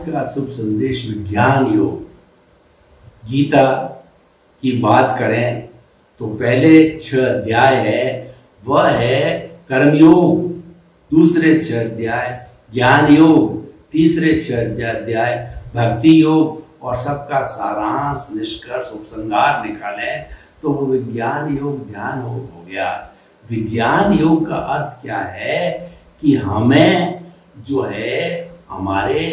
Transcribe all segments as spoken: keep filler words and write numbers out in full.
का शुभ संदेश विज्ञान योग। गीता की बात करें तो पहले छह अध्याय है वह है कर्मयोग, दूसरे छह अध्याय ज्ञान योग, तीसरे छह अध्याय भक्ति योग, और सबका सारांश निष्कर्ष उपसंहार निकाले तो वो विज्ञान योग ध्यान योग हो गया। विज्ञान योग का अर्थ क्या है कि हमें जो है हमारे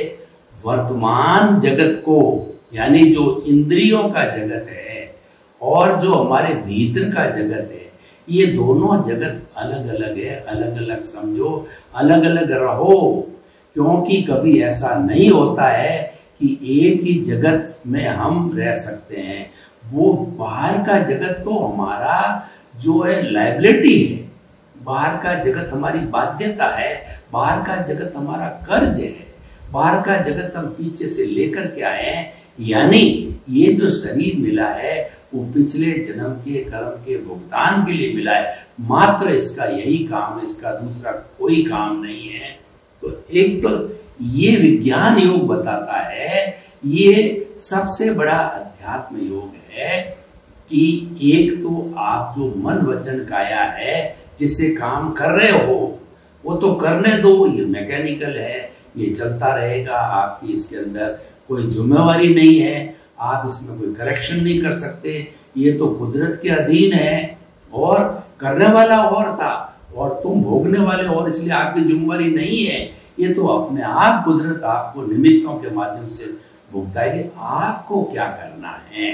वर्तमान जगत को, यानी जो इंद्रियों का जगत है और जो हमारे भीतर का जगत है, ये दोनों जगत अलग अलग है। अलग अलग समझो, अलग अलग रहो, क्योंकि कभी ऐसा नहीं होता है कि एक ही जगत में हम रह सकते हैं। वो बाहर का जगत तो हमारा जो है लायबिलिटी है, बाहर का जगत हमारी बाध्यता है, बाहर का जगत हमारा कर्ज है, बाहर का जगत हम पीछे से लेकर के आए हैं। यानी ये जो शरीर मिला है वो पिछले जन्म के कर्म के भुगतान के लिए मिला है, मात्र इसका यही काम है, इसका दूसरा कोई काम नहीं है। तो एक तो ये विज्ञान योग बताता है, ये सबसे बड़ा अध्यात्म योग है कि एक तो आप जो मन वचन काया है जिससे काम कर रहे हो वो तो करने दो, ये मैकेनिकल है, ये चलता रहेगा, आपकी इसके अंदर कोई जिम्मेवारी नहीं है, आप इसमें कोई करेक्शन नहीं कर सकते, ये तो कुदरत के अधीन है। और करने वाला और था और तुम भोगने वाले, और इसलिए आपकी जिम्मेवारी नहीं है, ये तो अपने आप कुदरत आपको निमित्तों के माध्यम से भुगताएगी। आपको क्या करना है?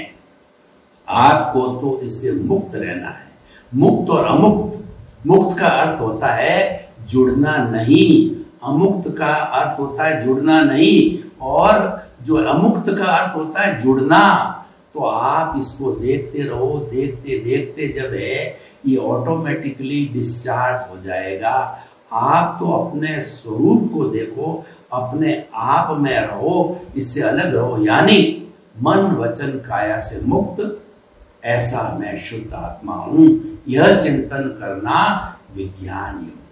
आपको तो इससे मुक्त रहना है। मुक्त और अमुक्त, मुक्त का अर्थ होता है जुड़ना नहीं, अमुक्त का अर्थ होता है जुड़ना नहीं, और जो अमुक्त का अर्थ होता है जुड़ना। तो आप इसको देखते रहो, देखते देखते जब है ये ऑटोमेटिकली डिस्चार्ज हो जाएगा। आप तो अपने स्वरूप को देखो, अपने आप में रहो, इससे अलग रहो, यानी मन वचन काया से मुक्त, ऐसा मैं शुद्ध आत्मा हूं। यह चिंतन करना विज्ञान योग।